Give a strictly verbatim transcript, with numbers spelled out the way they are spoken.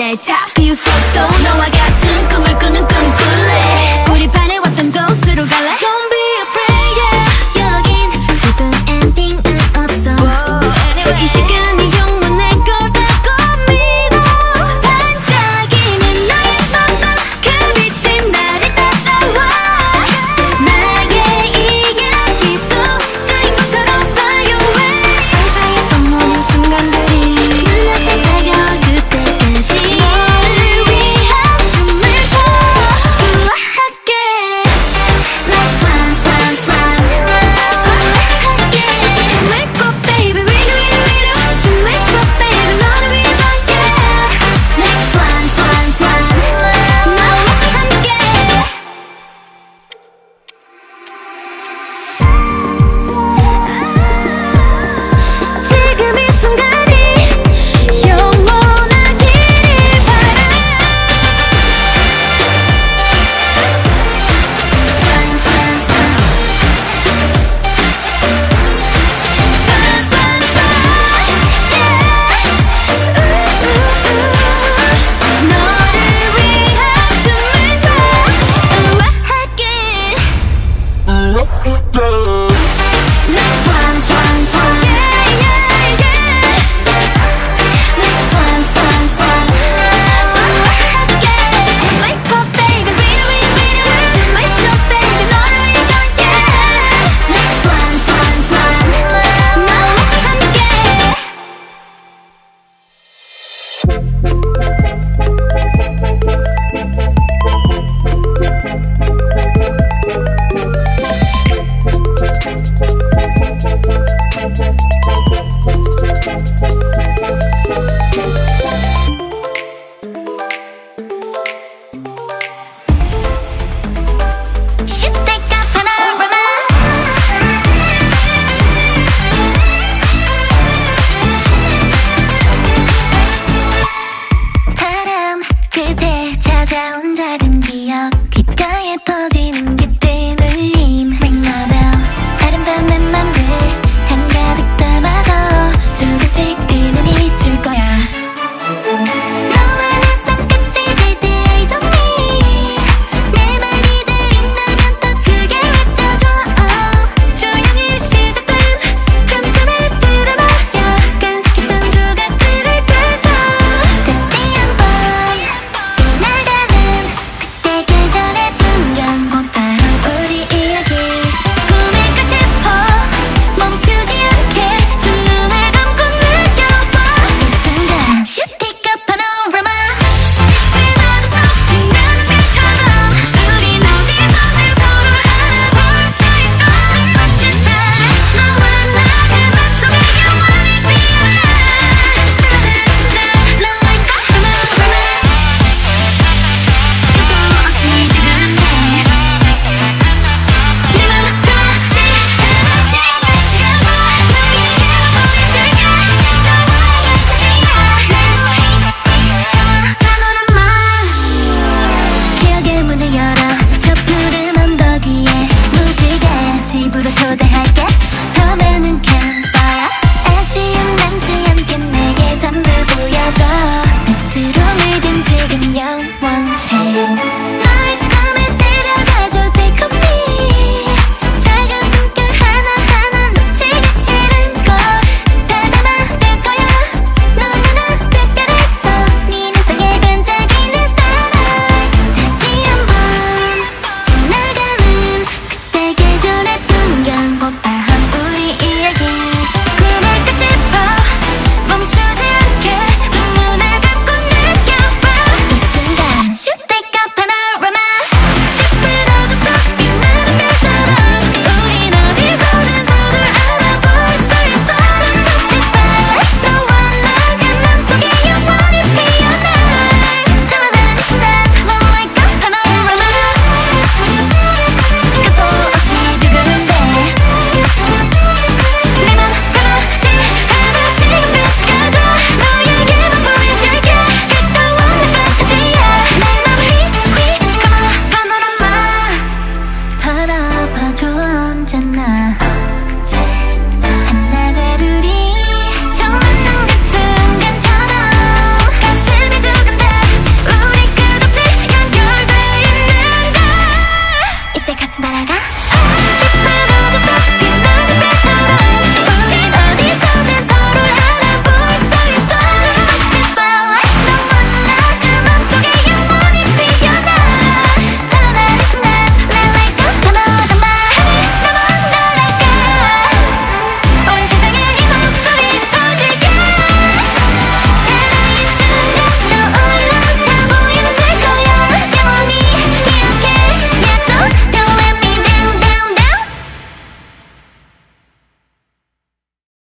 날 다 비웃어도 너와 같은 꿈을 꾸는 꿈꿀래. 우리 반에 왔던 곳으로 갈래? Don't be afraid yeah. 여긴 슬픈 엔딩은 없어. 이 시간이 영원할 거라고 믿어. 반짝이는 너의 맘만 그 빛이 나를 따라와. 나의 이야기 속 주인공처럼 fly away. 상상했던 모든 순간들이 눈앞에 다가올 그때까지 너를 위한 춤을 춰. 우아하게 Let's swan swan swan. 우아하게 춤을 춰 baby 위로 위로 위로 춤을 춰 baby 너를 위해서 yeah. Let's swan swan swan. 너와 함께 지금 이 순간이 영원하길 바라. Swan swan swan. Swan swan swan yeah. 너를 위한 춤을 춰. 우아하게 Let's swan swan swan yeah yeah yeah. Let's swan swan swan. 우아하게 춤을 춰 baby 위로 위로 위로 춤을 춰 baby 너를 위해서 yeah. Let's swan swan swan. 너와 함께 We'll be right back.